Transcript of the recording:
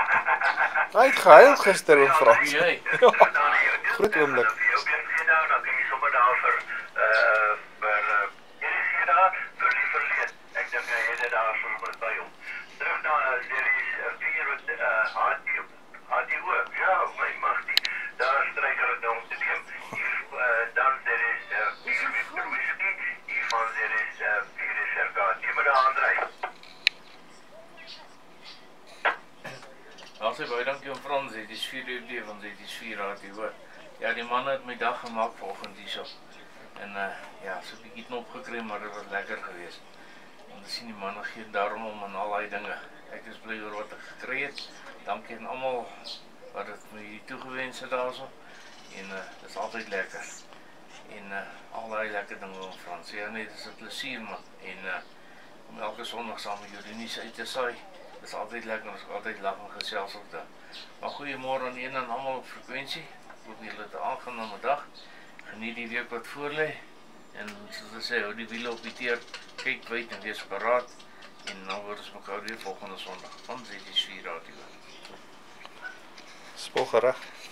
Hy het gehuil gister oom Frans. Jy. Groot oomblik. Dan kan jy sommer daar vir ek dink hy het dit daar sommer by hom. Terug na daar is 4 met HDO. Ja, my magtie. Daar stryker het om te neem. Dan daar is 4 met whisky. Hiervan daar is 4 reservaat. Jy moet daar aandry. Alsy baie dankie oom Frans, dit is 4 uur van dit is 4 radio. Ja, die man het my dag gemaak vanoggend hierso. En ja, so 'n bietjie knop gekry, maar dit was lekker geweest. En dan sien die manne gee daarom om en al daai dinge. Ek is bly oor wat ek gekry het. Dankie aan almal wat dit my toegewens het daarso. En dit is altyd lekker. En al daai lekker dinge oom Frans. Ja, nee, dit is 'n plesier man. En om elke Sondag saam met julle nuus uit te saai. Dit is altyd lekker, ons altyd lag en gesels op daar. Maar goeiemôre aan een en almal op frekwensie. Ek hoop julle het 'n aangename dag. Geniet die week wat voor lê. En soos ek sê, hou die wiele op die teer, kyk wyd en wees paraat. En dan word ons mekaar weer volgende Sondag. Van 4 radio. Spoggerig.